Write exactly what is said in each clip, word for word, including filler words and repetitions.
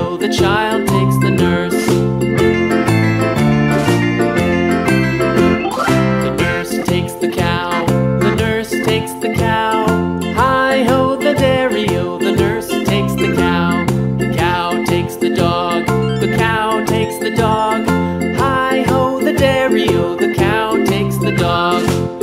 daddy-o, the child takes the nurse. The nurse takes the cow, the nurse takes the cow. Hi-ho, the dairy-o, the nurse takes the cow. The cow takes the dog, the cow takes the dog. Hi-ho, the dairy-o, the cow takes the dog.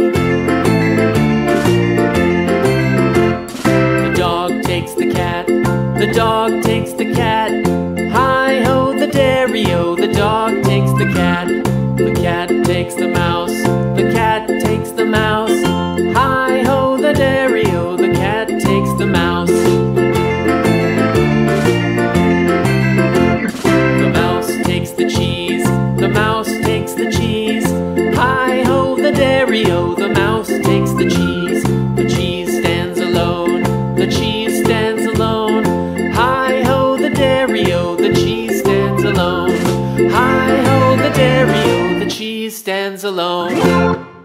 The dog takes the cat, the dog takes the cat. Hi-ho, the dairy-o, the dog takes the cat. The cat takes the mouse, the cat takes the mouse. Hi-ho, the dairy-o, the cat takes the mouse. The mouse takes the cheese, the mouse takes the cheese. Hi-ho, the dairy-o, the mouse takes the cheese. The cheese stands alone, the cheese stands alone. Hi-ho, the dairy-o, the cheese stands alone. Hi-ho, the dairy-o, the cheese stands alone.